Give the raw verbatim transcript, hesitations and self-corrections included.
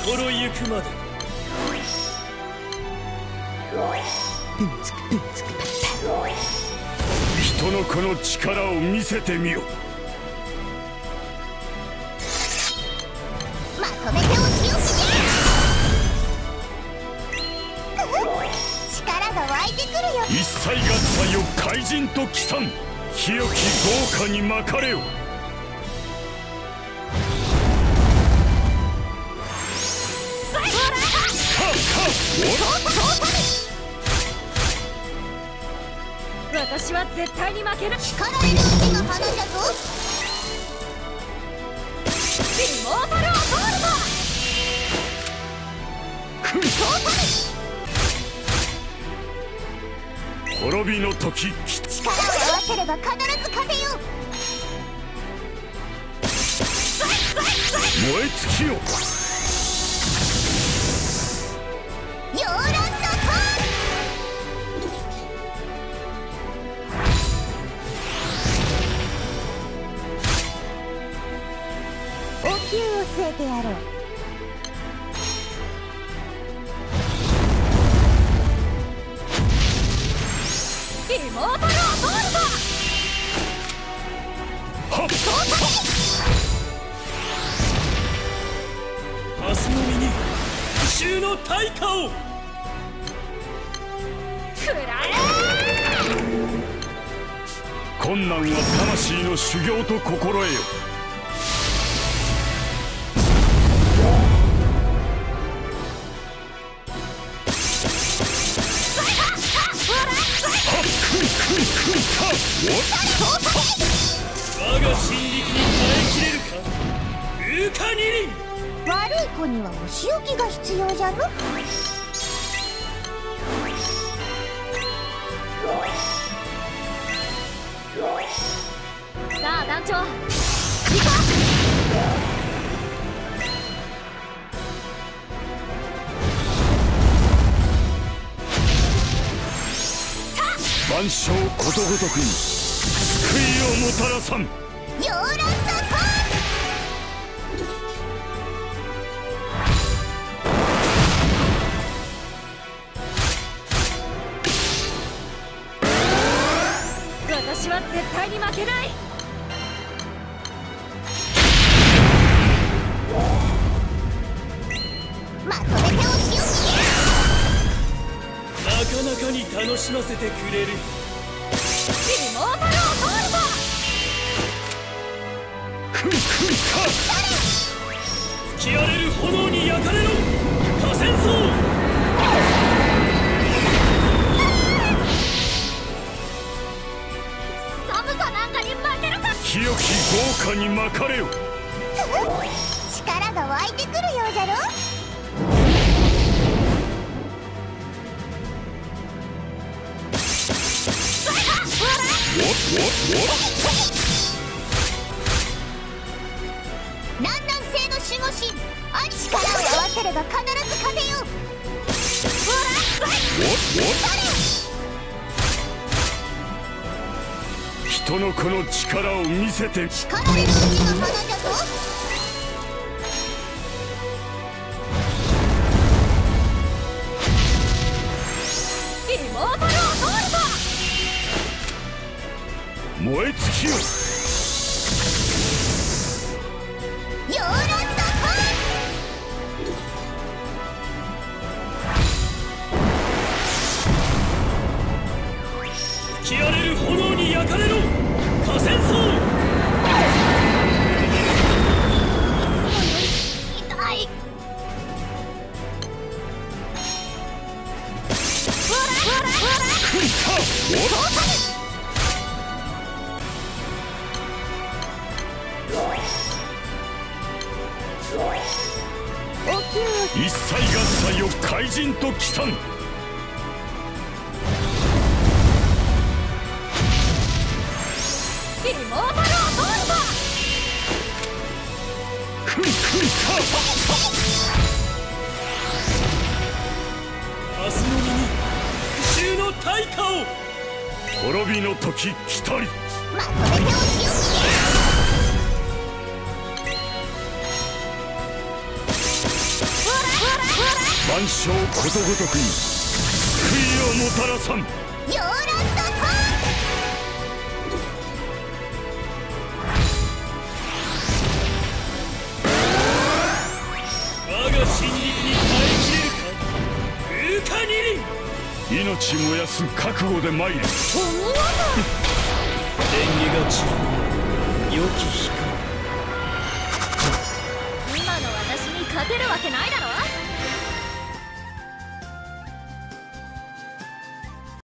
心ゆくまで。 人の子の力を見せてみよ。 まとめてお仕置きじゃ。力が湧いてくるよ。 一切合切よ怪人と帰参。清き豪華にまかれよ。 私は絶対に負けない。 力入れる手が花じゃぞ。 リモートルアソールト。滅びの時、 力を合わせれば必ず勝てよ。 燃え尽きよ。 ヨーランドトーン。お灸を据えてやろう。 リモートルアソールはっ。 明日の身に復讐の対価を。 くらえ。 困難は魂の修行と心得よ。 我が心力に耐えきれるか、ウーカニリン。 悪い子にはお仕置きが必要じゃの。 さあ団長、行こ万象ことごとくに救いをもたらさん。 ヨーランドトーン。 私は絶対に負けない。 まとめてお仕置きじゃ。 なかなかに楽しませてくれる。 リモートルアソールだ。 吹き荒れる炎に焼かれろ、河川層。 寒さなんかに負けるか。 清き豪華にまかれよ。 力が湧いてくるようじゃろ。南南西の守護神、あ力を合わせれば必ず勝てよ。 人の子の力を見せて。 力入れる手が花じゃぞ。 リモートルアソールだ。 燃え尽きよ。 ヨーランドトーン。 吹き荒れる炎に焼かれろ、河川層。 痛い。 一切合切よ怪人と帰参。 リモートルアソールだ。 ふんふんか。 明日の身に復讐の対価を。 滅びの時来たり。 まとめてお仕置きじゃ。 万象ことごとくに救いをもたらさん。 ヨーランドト我が進撃に耐えきれるか、ウルカニリン。 命燃やす覚悟で参れ。 思わない電撃が散る良き光。 今の私に勝てるわけないだろ。